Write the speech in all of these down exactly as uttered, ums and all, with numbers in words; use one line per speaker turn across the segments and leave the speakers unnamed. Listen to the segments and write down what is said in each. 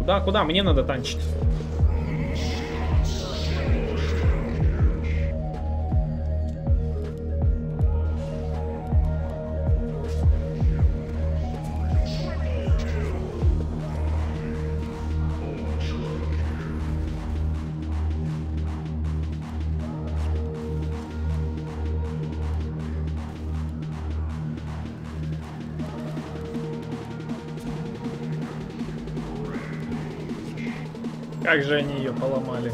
Куда, куда? Мне надо танчить. Как же они ее поломали.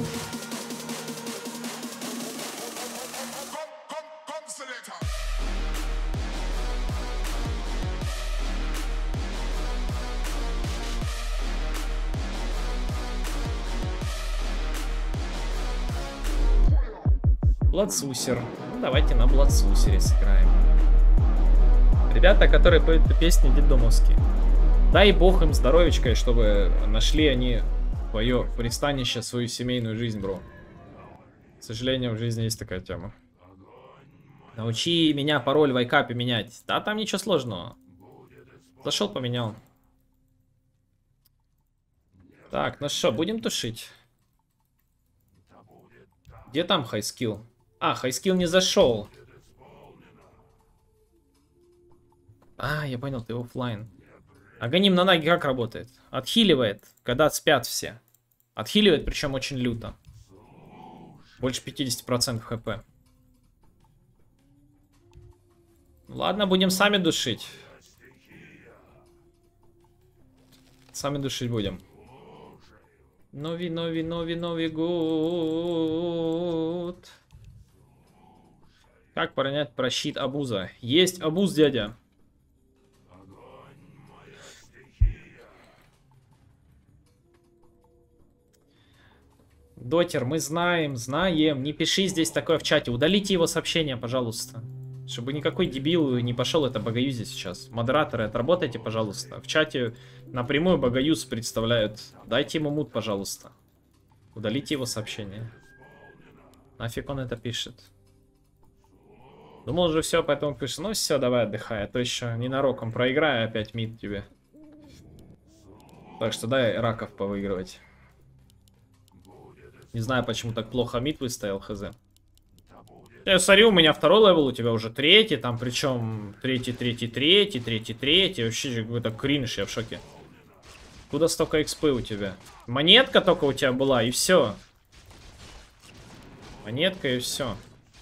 Бладсусер. Ну, давайте на Бладсусере сыграем. Ребята, которые поют песни детдомовские. Дай бог им здоровечка, чтобы нашли они свое пристанище, свою семейную жизнь, бро. К сожалению, в жизни есть такая тема. Научи меня пароль в айкапе менять. Да, там ничего сложного. Зашел, поменял. Так, ну что, будем тушить? Где там хайскилл? А, хайскилл не зашел. А, я понял, ты оффлайн. Агоним на наги как работает? Отхиливает, когда спят все. Отхиливает, причем очень люто. Больше пятидесяти процентов хп. Ладно, будем сами душить. Сами душить будем. Нови, нови, нови, нови гуд. Как понять про щит абуза? Есть абуз, дядя. Дотер, мы знаем, знаем. Не пиши здесь такое в чате. Удалите его сообщение, пожалуйста. Чтобы никакой дебил не пошел это богоюзить сейчас. Модераторы, отработайте, пожалуйста. В чате напрямую богоюз представляют. Дайте ему мут, пожалуйста. Удалите его сообщение. Нафиг он это пишет. Думал уже все, поэтому пишет. Ну все, давай отдыхай. А то еще ненароком проиграю опять мид тебе. Так что дай раков повыигрывать. Не знаю, почему так плохо мид выставил, хз. Я смотри, у меня второй левел, у тебя уже третий, там причем третий, третий, третий, третий, третий. Вообще какой-то кринж, я в шоке. Куда столько экспы у тебя? Монетка только у тебя была, и все. Монетка, и все.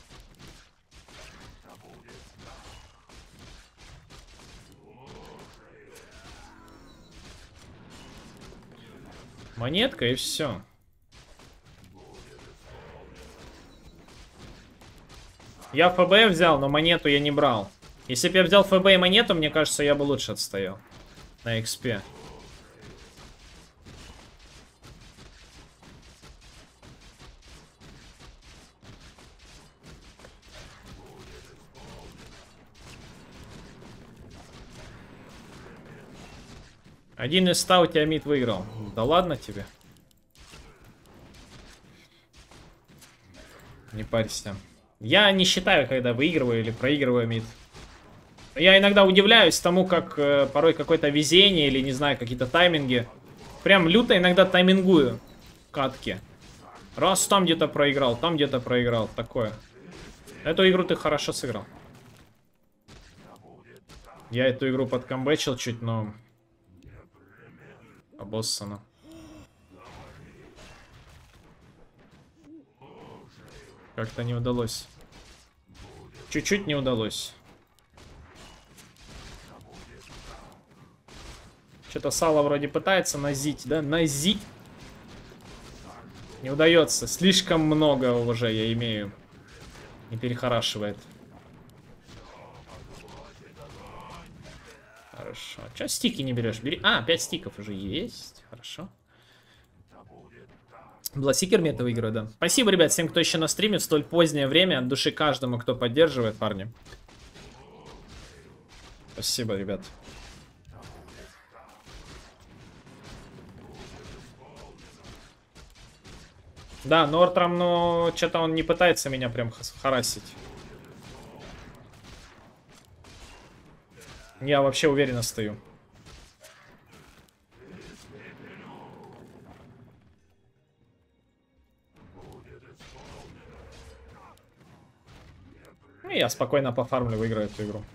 Монетка, и все. Я ФБ взял, но монету я не брал. Если бы я взял ФБ и монету, мне кажется, я бы лучше отстоял. На экспе. Один из ста у тебя мид выиграл. Да ладно тебе. Не парься. Я не считаю, когда выигрываю или проигрываю мид. Я иногда удивляюсь тому, как э, порой какое-то везение или, не знаю, какие-то тайминги. Прям люто иногда таймингую катки. Раз там где-то проиграл, там где-то проиграл. Такое. Эту игру ты хорошо сыграл. Я эту игру подкамбэчил чуть, но... Обоссано. Как-то не удалось. Чуть-чуть не удалось. Что-то Сало вроде пытается назить, да? Назить. Не удается. Слишком много уже я имею. Не перехорашивает. Хорошо. Че стики не берешь? Бери. А, пять стиков уже есть. Хорошо. Бласикер мне это выиграет, да. Спасибо, ребят, всем, кто еще на стриме в столь позднее время. От души каждому, кто поддерживает, парни. Спасибо, ребят. Да, Нортрам, но что-то он не пытается меня прям харасить. Я вообще уверенно стою. И я спокойно пофармлю, выиграю эту игру.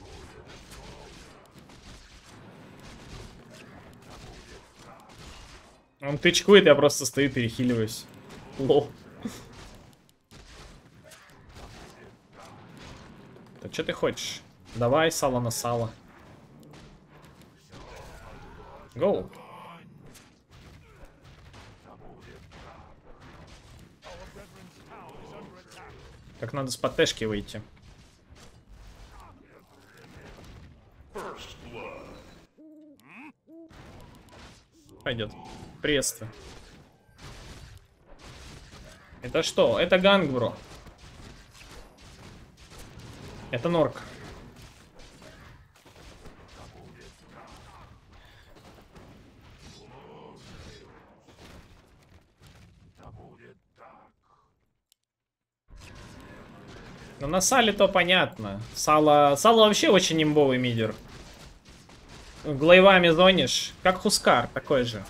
Он тычкует, я просто стою, перехиливаюсь. Лол. Да что ты хочешь? Давай, сало на сало. Гоу. Как надо с подтэшки выйти. Пойдет. Приветствую. Это что? Это ганг, бро. Это норк. Ну на сале то понятно. Сало, сало вообще очень имбовый мидер. Глейвами зонишь. Как Хускар, такой же.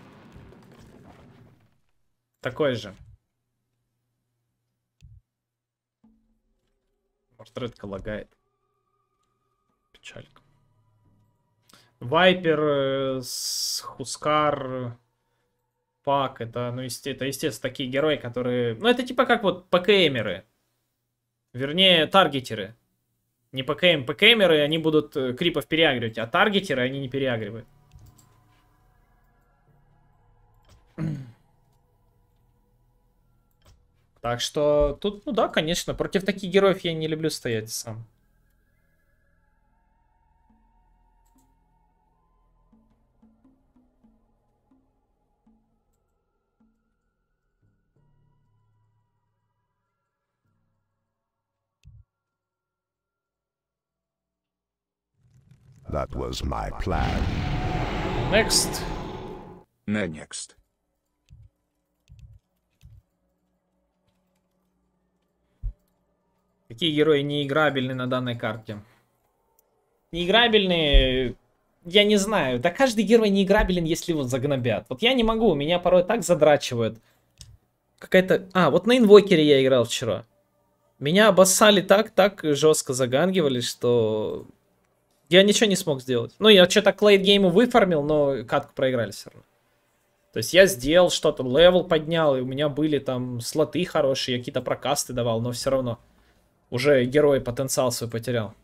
Такой же. Портретка лагает. Печалька. Вайпер, э, с Хускар, Пак. Это, ну, есте, это, естественно, такие герои, которые... Ну, это типа как вот ПКМеры. Вернее, таргетеры. Не ПКМ. ПКМеры, они будут э, крипов переагривать, а таргетеры они не переагривают. Так что тут, ну да, конечно, против таких героев я не люблю стоять сам.
That was my plan.
Next.
Next.
Какие герои неиграбельны на данной карте? Неиграбельные, я не знаю. Да каждый герой неиграбелен, если его загнобят. Вот я не могу, меня порой так задрачивают. Какая-то... А, вот на инвокере я играл вчера. Меня обоссали так, так жестко загангивали, что... Я ничего не смог сделать. Ну, я что-то к лейтгейму выфармил, но катку проиграли все равно. То есть я сделал что-то, левел поднял, и у меня были там слоты хорошие, я какие-то прокасты давал, но все равно. Уже герой потенциал свой потерял.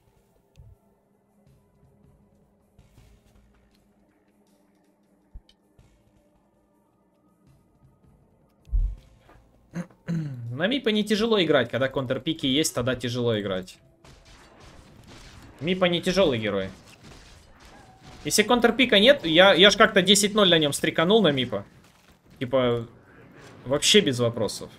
На Мипа не тяжело играть, когда контрпики есть, тогда тяжело играть. Мипа не тяжелый герой. Если контрпика нет, я, я ж как-то десять ноль на нем стриканул на Мипа. Типа, вообще без вопросов.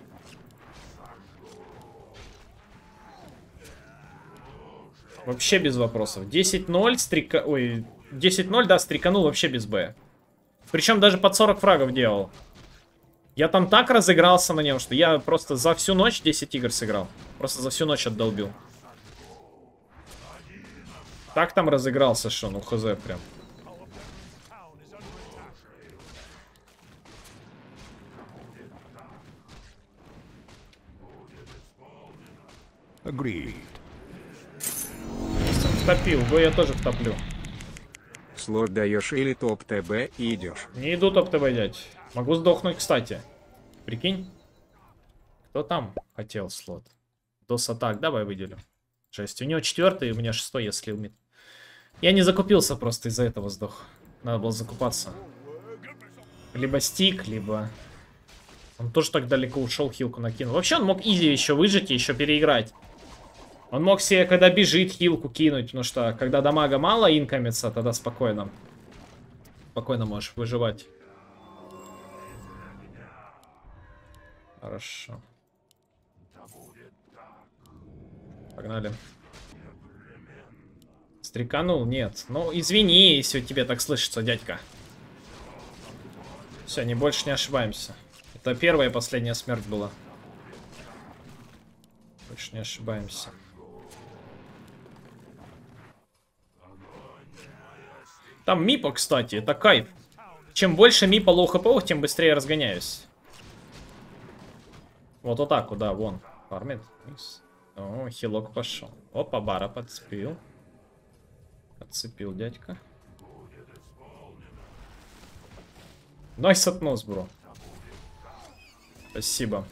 Вообще без вопросов. десять ноль стрика... Ой, десять ноль, да, стриканул вообще без Б. Причем даже под сорок фрагов делал. Я там так разыгрался на нем, что я просто за всю ночь десять игр сыграл. Просто за всю ночь отдолбил. Так там разыгрался, что, ну хз прям.
Agreed.
Втопил, в я тоже втоплю.
Слот даешь или топ ТБ и идешь.
Не иду топ-ТБ, дядь. Могу сдохнуть, кстати. Прикинь. Кто там хотел слот? Дос атак, давай выделю. шесть. У него четвертый, у меня шестой, я слил мид. Я не закупился, просто из-за этого сдох. Надо было закупаться. Либо стик, либо... Он тоже так далеко ушел, хилку накинул. Вообще он мог изи еще выжить и еще переиграть. Он мог себе, когда бежит, хилку кинуть. Потому что, когда дамага мало инкомится, тогда спокойно. Спокойно можешь выживать. Хорошо. Погнали. Стриканул? Нет. Ну, извини, если у тебя так слышится, дядька. Все, не больше не ошибаемся. Это первая и последняя смерть была. Больше не ошибаемся. Там мипа, кстати, это кайф. Чем больше мипа лоу хп, тем быстрее разгоняюсь. Вот вот так вот, да, вон. Фармит. О, хилок пошел. Опа, бара подцепил. Подцепил дядька. Найс относ, бро. Спасибо.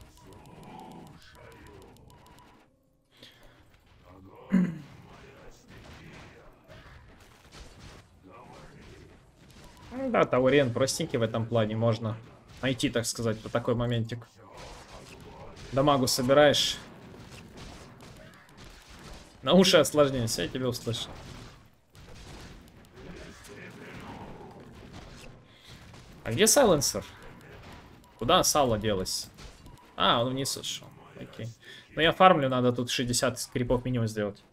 Да, Таурен простенький в этом плане. Можно найти, так сказать, по такой моментик. Дамагу собираешь. На уши осложнение. Все, я тебя услышал. А где сайленсер? Куда сало делось? А, он вниз ушел. Окей. Но я фармлю, надо тут шестьдесят скрипов минимум сделать.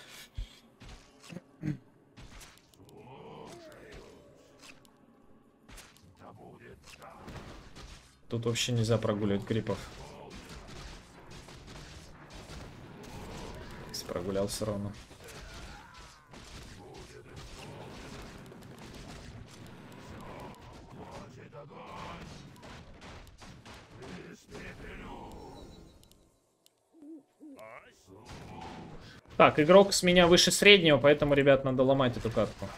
Тут вообще нельзя прогуливать крипов. Прогулял все равно. Так, игрок с меня выше среднего, поэтому, ребят, надо ломать эту катку.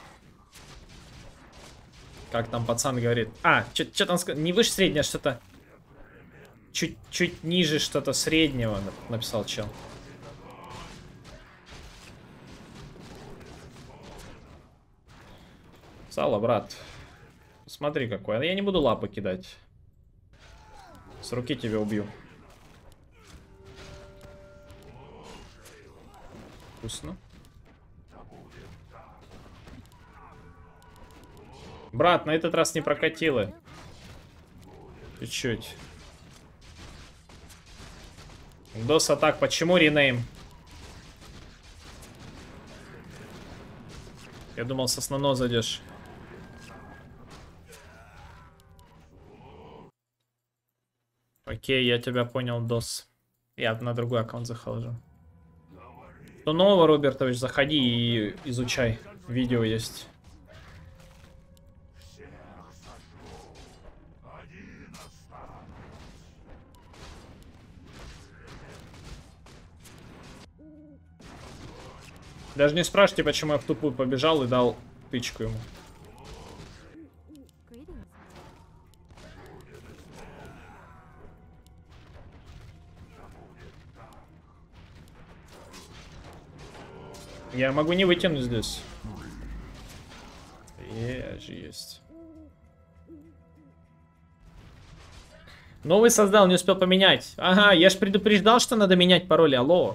Как там пацан говорит? А, что там сказал? Не выше среднего, а что-то... Чуть-чуть ниже что-то среднего, написал чел. Сало, брат. Смотри какой. Я не буду лапы кидать. С руки тебя убью. Вкусно. Брат, на этот раз не прокатило. Чуть-чуть. Дос атак. Почему ренейм? Я думал, с основного зайдешь. Окей, я тебя понял, Дос. Я на другой аккаунт захожу. Что нового, Робертович, заходи и изучай. Видео есть. Даже не спрашивайте, почему я в тупую побежал и дал тычку ему. Я могу не вытянуть здесь. Е, же есть. Новый создал, не успел поменять. Ага, я ж предупреждал, что надо менять пароли. Алло.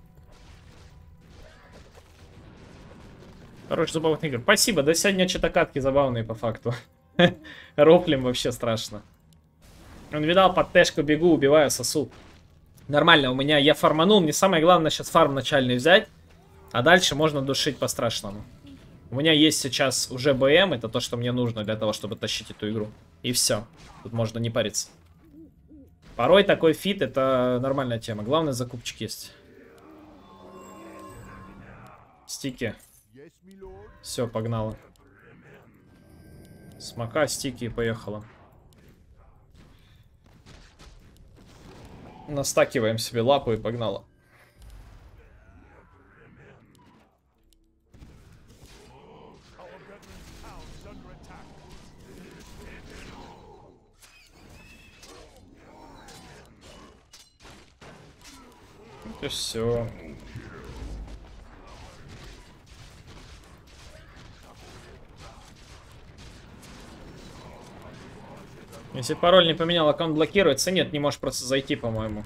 Хороший забавных игр. Спасибо, да сегодня что-то катки забавные по факту. Роплем вообще страшно. Он видал, под тэшку бегу, убиваю, сосу. Нормально, у меня я фарманул. Мне самое главное сейчас фарм начальный взять. А дальше можно душить по-страшному. У меня есть сейчас уже БМ. Это то, что мне нужно для того, чтобы тащить эту игру. И все. Тут можно не париться. Порой такой фит — это нормальная тема. Главное, закупчик есть. Стики. Все, погнала. Смока, стики и поехала. Настакиваем себе лапу и погнала. И все. Если пароль не поменял, аккаунт блокируется. Нет, не можешь просто зайти, по-моему.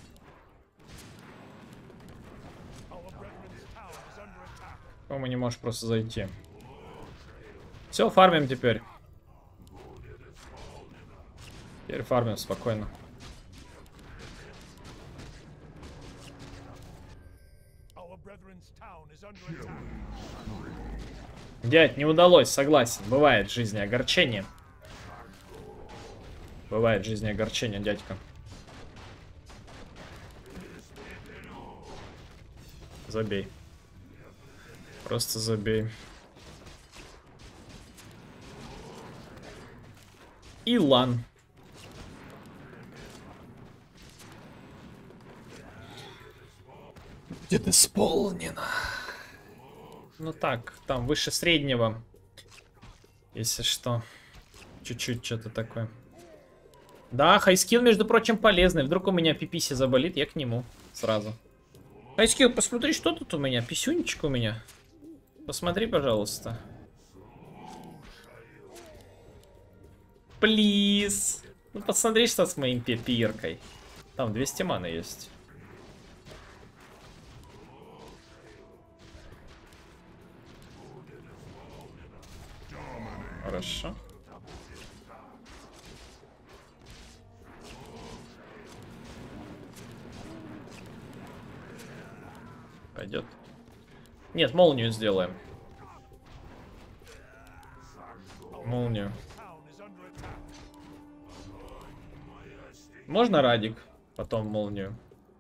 По-моему, не можешь просто зайти. Все, фармим теперь. Теперь фармим спокойно. Дядь, не удалось, согласен. Бывает в жизни огорчение. Бывает в жизни огорчение, дядька. Забей. Просто забей. Илан. Будет исполнено. Ну так, там выше среднего. Если что. Чуть-чуть что-то такое. Да, хайскилл, между прочим, полезный. Вдруг у меня пиписи заболит, я к нему сразу. Хайскилл, посмотри, что тут у меня. Писюнечка у меня. Посмотри, пожалуйста. Плиз. Ну, посмотри, что с моим пипиркой. Там двести маны есть. Хорошо. Пойдет. Нет, молнию сделаем. Молнию. Можно радик? Потом молнию.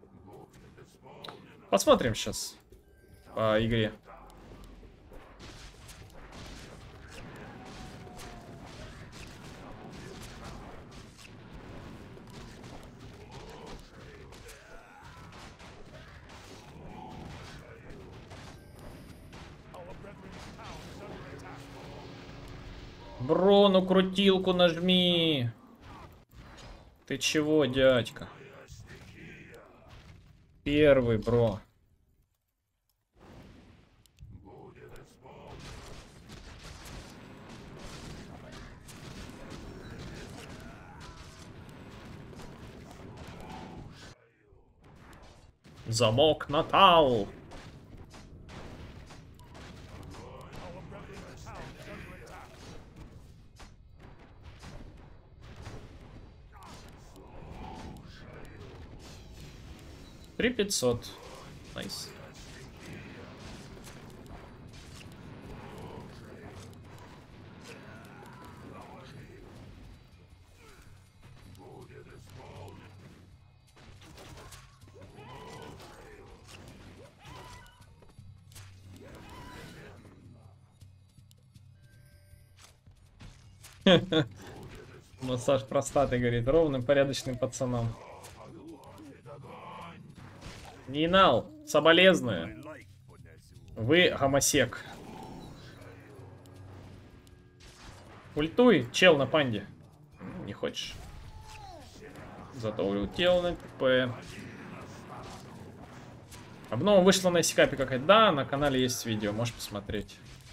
Посмотрим сейчас по игре. Бро, ну крутилку нажми. Ты чего, дядька? Первый, бро. Замок на тау. три пятьсот. Найс. Массаж простаты, говорит, ровным порядочным пацанам. Нинал, соболезную. Вы гомосек. Ультуй, чел на панде. Не хочешь. Зато улетел на ТП. Обнова вышла на Сикапе какая-то. Да, на канале есть видео, можешь посмотреть.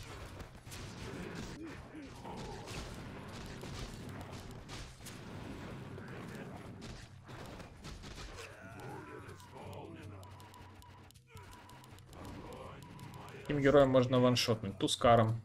Каким героем можно ваншотнуть? Тускаром.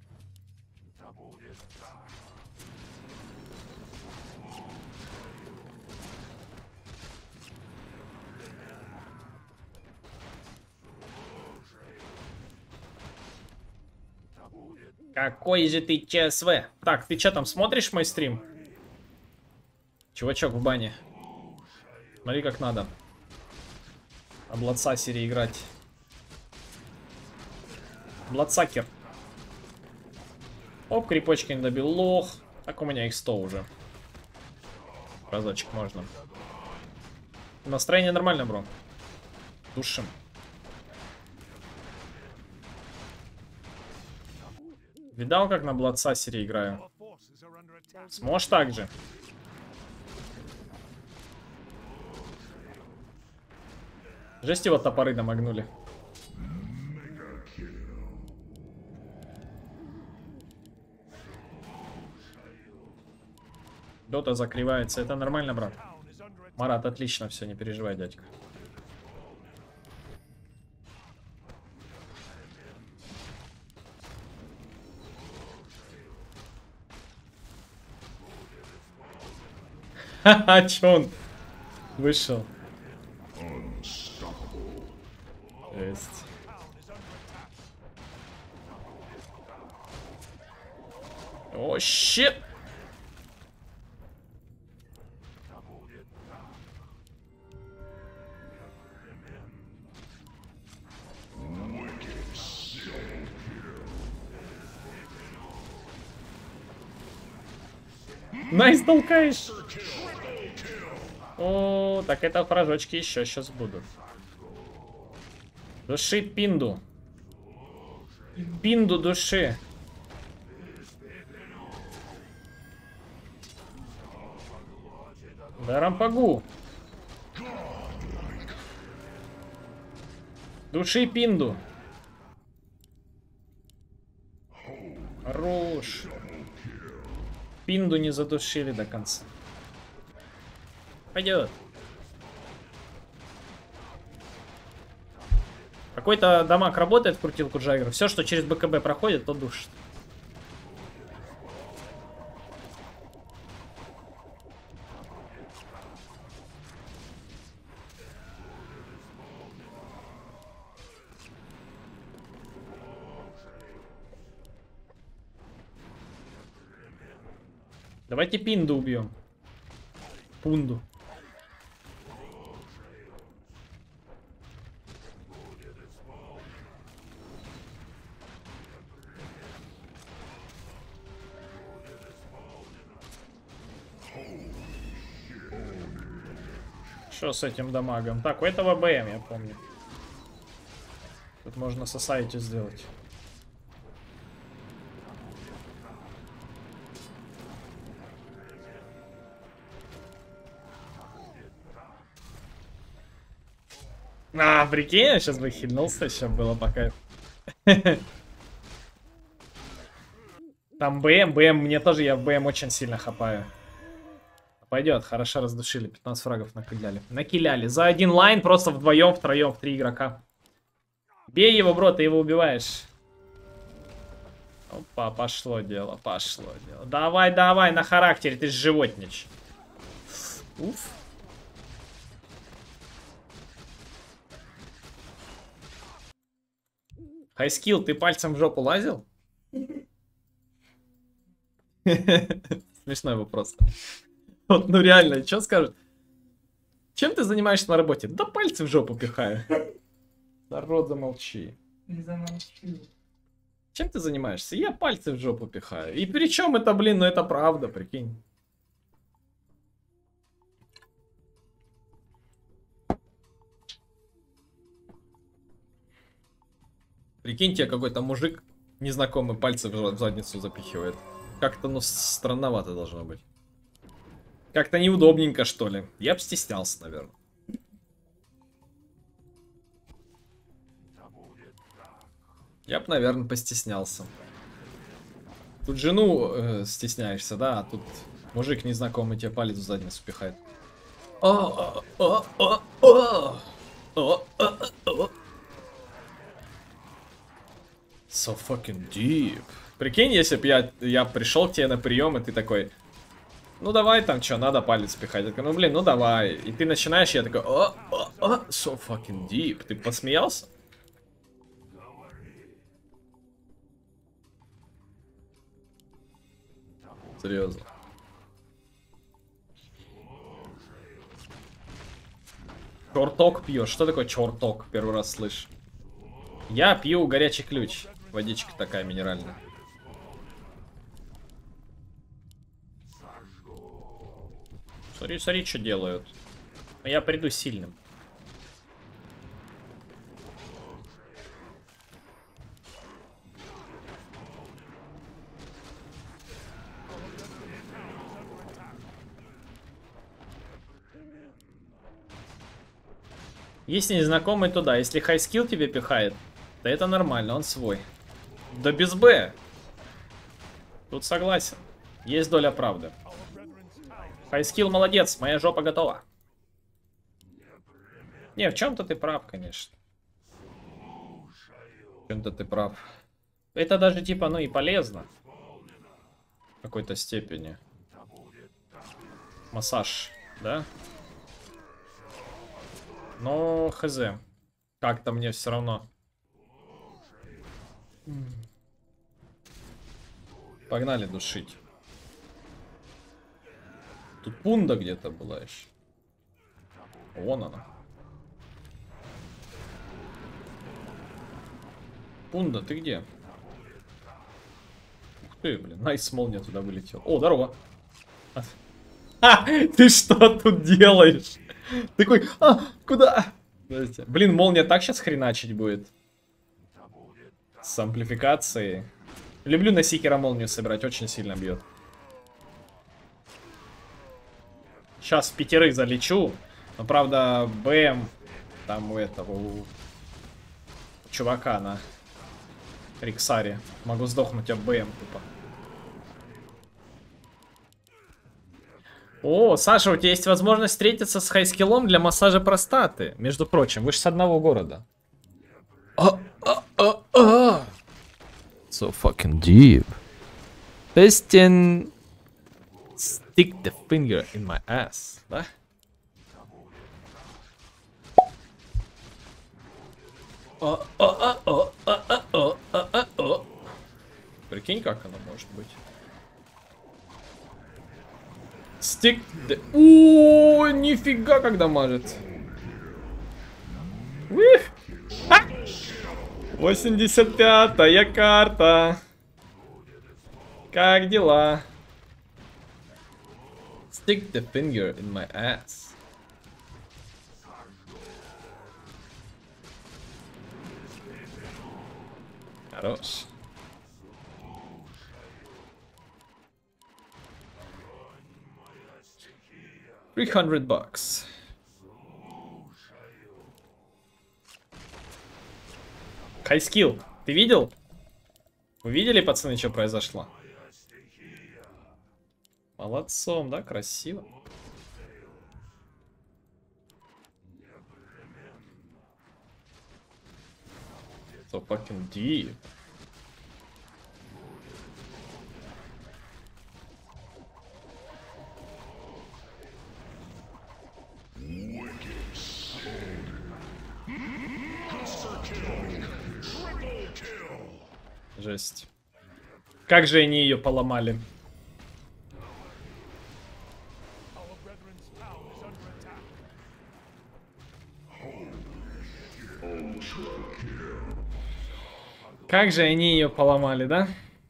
Какой же ты ЧСВ? Так, ты что там смотришь мой стрим? Чувачок в бане. Смотри, как надо. А Бладсасере играть. Бладсакер. Оп, крипочки не добил. Лох. Так у меня их сто уже. Разочек можно. Настроение нормально, бро. Душим. Видал, как на Бладсасере играю? Сможешь так же? Жесть, его топоры домогнули. Дота закрывается. Это нормально, брат? Марат, отлично все, не переживай, дядька. Ха-ха, чё он вышел? Есть. О, щит! Найс, толкаешь. О, так это фражочки еще сейчас будут. Души пинду. Пинду души. Да рампагу. Души пинду. Хорош. Пинду не задушили до конца. Пойдет. Какой-то дамаг работает в крутилку Джаггера. Все, что через БКБ проходит, то душит. Давайте пинду убьем. Пунду. Что с этим дамагом? Так, у этого БМ, я помню. Тут можно сосайти сделать. А, прикинь, я сейчас бы хильнулся, сейчас было по кайфу. Там БМ, БМ, мне тоже, я в БМ очень сильно хапаю. Пойдет, хорошо раздушили, пятнадцать фрагов накиляли. Накиляли, за один лайн просто вдвоем, втроем, в три игрока. Бей его, бро, ты его убиваешь. Опа, пошло дело, пошло дело. Давай, давай, на характере, ты ж животнич. Уф. Хайскилл, ты пальцем в жопу лазил? Смешной вопрос. Вот, ну реально, что скажут? Чем ты занимаешься на работе? Да пальцы в жопу пихаю. Народ, замолчи.
Не замолчи.
Чем ты занимаешься? Я пальцы в жопу пихаю. И при чем это, блин, ну это правда, прикинь. Прикиньте, какой-то мужик незнакомый пальцы в задницу запихивает. Как-то, ну, странновато должно быть. Как-то неудобненько, что ли. Я бы стеснялся, наверное. Я бы, наверное, постеснялся. Тут жену э, стесняешься, да? А тут мужик незнакомый тебе палец в задницу пихает. So fucking deep. Прикинь, если бы я, я пришел к тебе на прием, и ты такой... Ну давай там, что, надо палец пихать. Я такой, ну блин, ну давай. И ты начинаешь, я такой, о, о, о, so fucking deep. Ты посмеялся? Серьезно. Черток пьешь. Что такое черток? Первый раз слышу. Я пью горячий ключ. Водичка такая минеральная. Смотри, смотри, что делают. Я приду сильным. Если незнакомый, то да. Если хайскилл тебе пихает, то это нормально, он свой. Да без Б. Тут согласен. Есть доля правды. Хайскилл молодец, моя жопа готова. Не, в чем-то ты прав, конечно. В чем-то ты прав. Это даже типа, ну и полезно. В какой-то степени. Массаж, да? Но хз. Как-то мне все равно. Погнали душить. Тут пунда где-то была еще. Вон она. Пунда, ты где? Ух ты, блин, найс молния туда вылетел. О, здорово. А, ты что тут делаешь? Такой, а, куда? Блин, молния так сейчас хреначить будет. С амплификацией. Люблю на Сикера молнию собирать, очень сильно бьет. Сейчас пятерых залечу. Но правда, БМ там у этого, у чувака на Риксаре. Могу сдохнуть об БМ тупо. О, Саша, у тебя есть возможность встретиться с хайскиллом для массажа простаты. Между прочим, вы же с одного города. А, а, а, а. So fucking deep. Бестин. Stick the finger in my ass. Да? О, о, о, о, о, о, о, о, о. Прикинь, как оно может быть. Stick the... О, нифига, как дамажит. А! восемьдесят пятая карта. Как дела? Stick the finger in my ass. Хорош. three hundred bucks. Хайскилл, ты видел? Вы видели, пацаны, что произошло? Молодцом, да? Красиво. So fucking deep. Жесть. Как же они ее поломали? Как же они ее поломали, да?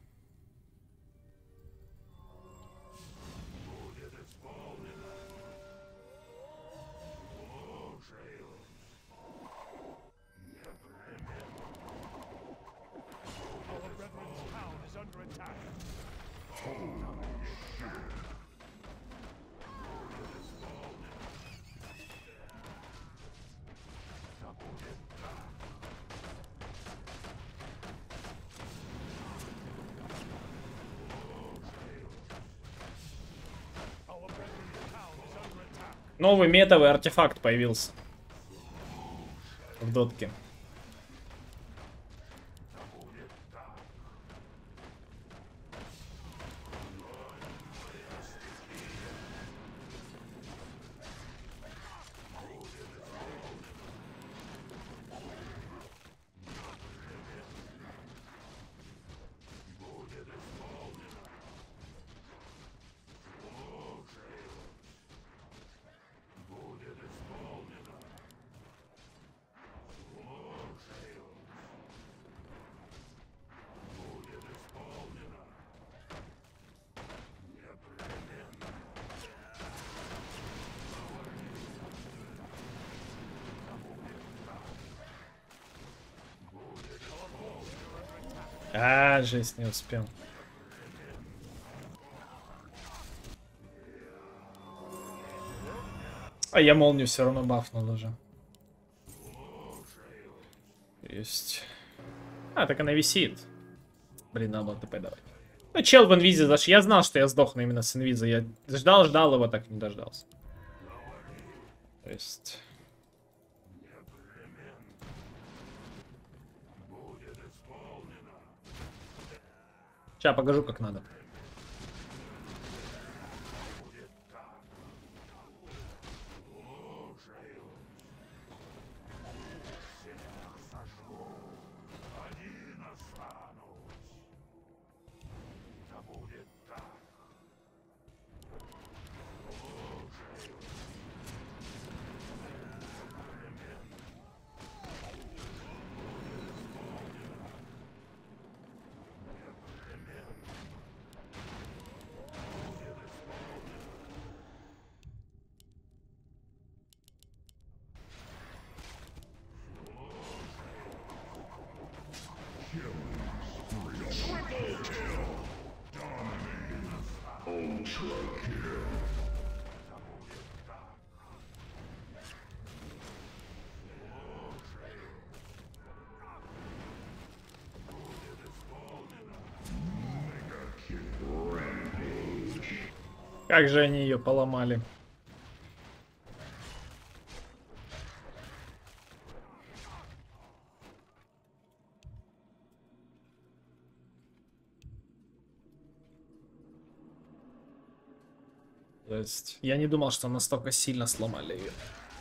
Новый метовый артефакт появился в дотке. А, жесть, не успел. А я молнию все равно бафнул уже. Есть. А, так она висит. Блин, надо было ТП давать. Ну, чел в инвизе зашел. Я знал, что я сдохну именно с инвиза. Я ждал, ждал его, так и не дождался. То есть... Сейчас покажу, как надо. Как же они ее поломали. То есть я не думал, что настолько сильно сломали ее.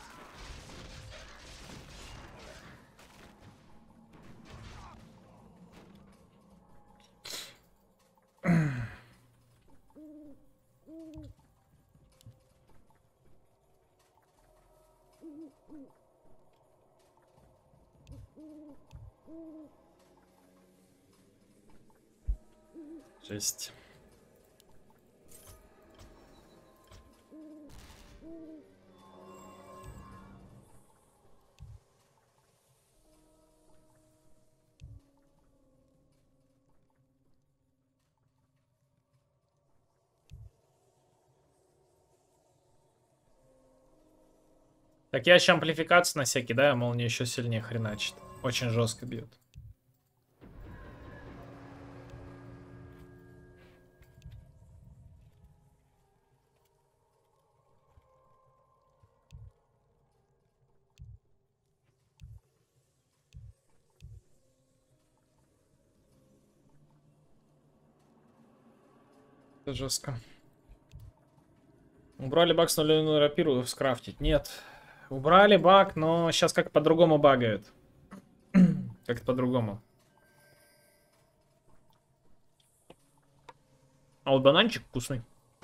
Жесть. Так я еще амплификацию на всякий, да, мол, мне еще сильнее хреначит. Очень жестко бьет. Это жестко. Убрали баг с нулевой рапиру скрафтить? Нет. Убрали баг, но сейчас как по-другому багают. Как-то по-другому. А вот бананчик вкусный.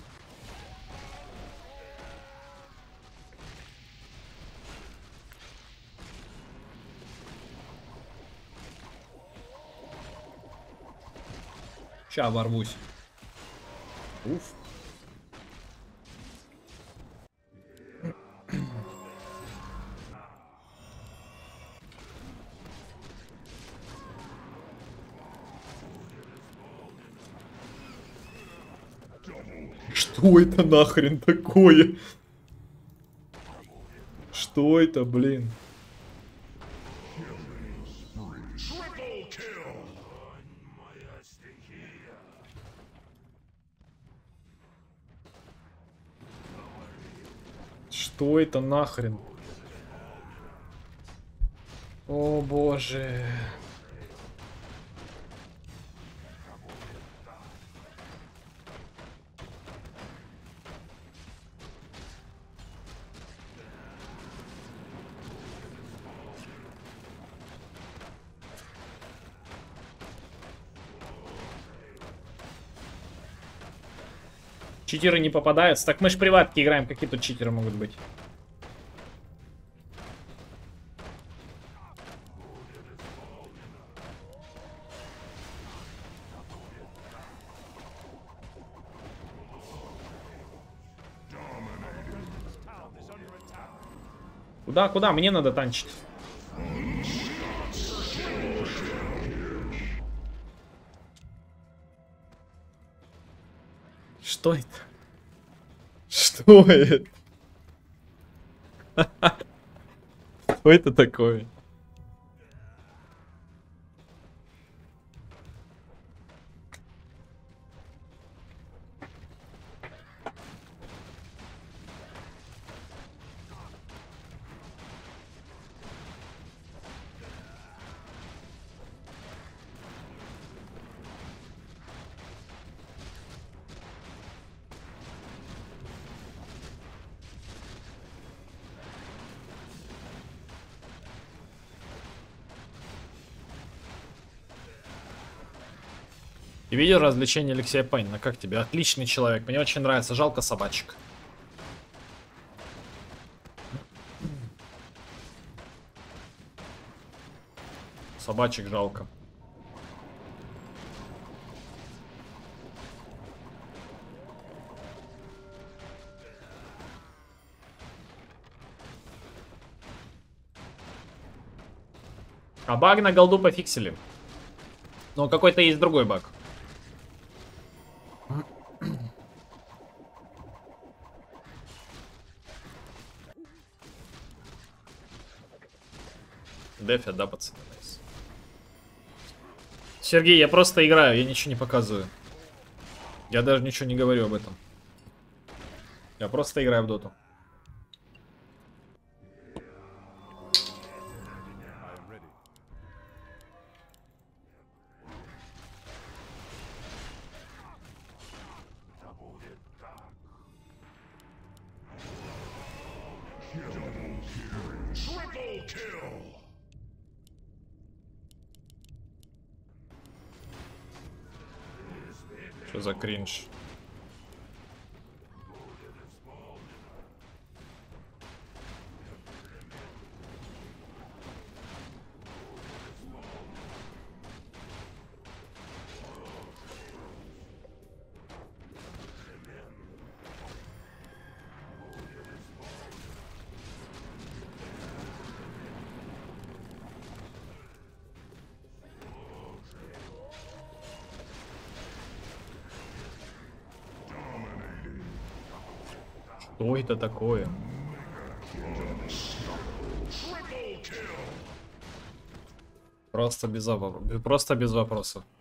Ща ворвусь. Уф. Что это нахрен такое? Что это, блин? Что это нахрен? О боже. Читеры не попадаются. Так мы ж приватки играем, какие тут читеры могут быть? Куда, куда? Мне надо танчить. Что это? Что это? Что это такое? И видел развлечение Алексея Панина? Как тебе? Отличный человек. Мне очень нравится. Жалко собачек. Собачек жалко. А баг на голду пофиксили. Но какой-то есть другой баг. Дефят, да, пацаны? Nice. Сергей, я просто играю, я ничего не показываю. Я даже ничего не говорю об этом. Я просто играю в доту. Что за кринж? Что это такое? Просто без, просто без вопросов.